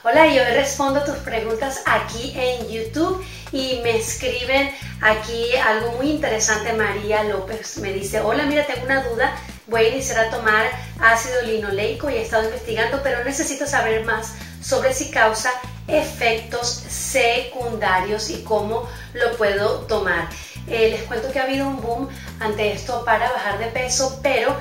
Hola, y hoy respondo tus preguntas aquí en YouTube y me escriben aquí algo muy interesante. María López me dice: hola, mira, tengo una duda, voy a iniciar a tomar ácido linoleico y he estado investigando, pero necesito saber más sobre si causa efectos secundarios y cómo lo puedo tomar. Les cuento que ha habido un boom ante esto para bajar de peso, pero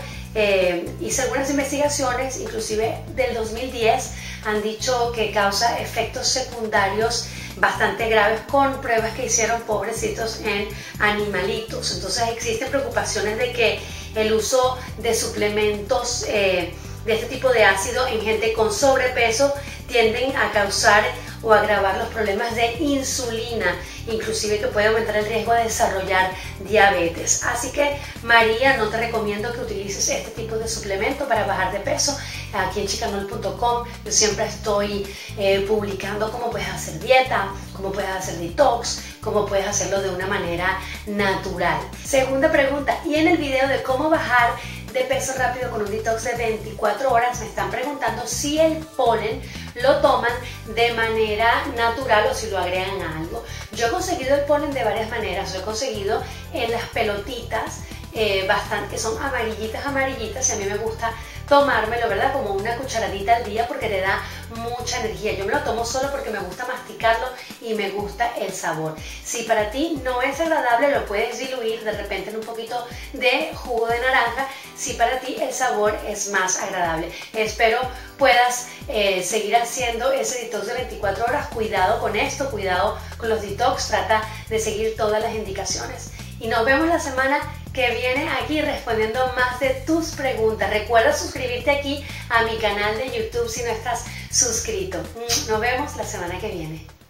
hice algunas investigaciones, inclusive del 2010, han dicho que causa efectos secundarios bastante graves con pruebas que hicieron, pobrecitos, en animalitos. Entonces existen preocupaciones de que el uso de suplementos de este tipo de ácido en gente con sobrepeso tienden a causar o agravar los problemas de insulina, inclusive que puede aumentar el riesgo de desarrollar diabetes. Así que, María, no te recomiendo que utilices este tipo de suplemento para bajar de peso. Aquí en chicanol.com yo siempre estoy publicando cómo puedes hacer dieta, cómo puedes hacer detox, cómo puedes hacerlo de una manera natural. Segunda pregunta, y en el video de cómo bajar de peso rápido con un detox de 24 horas me están preguntando si el polen lo toman de manera natural o si lo agregan a algo. Yo he conseguido el polen de varias maneras. Lo he conseguido en las pelotitas que son amarillitas, y a mí me gusta tomármelo, ¿verdad? Como una cucharadita al día porque te da mucha energía. Yo me lo tomo solo porque me gusta masticarlo y me gusta el sabor. Si para ti no es agradable, lo puedes diluir de repente en un poquito de jugo de naranja, si para ti el sabor es más agradable. Espero puedas seguir haciendo ese detox de 24 horas. Cuidado con esto, cuidado con los detox, trata de seguir todas las indicaciones. Y nos vemos la semana que viene aquí respondiendo más de tus preguntas. Recuerda suscribirte aquí a mi canal de YouTube si no estás suscrito. Nos vemos la semana que viene.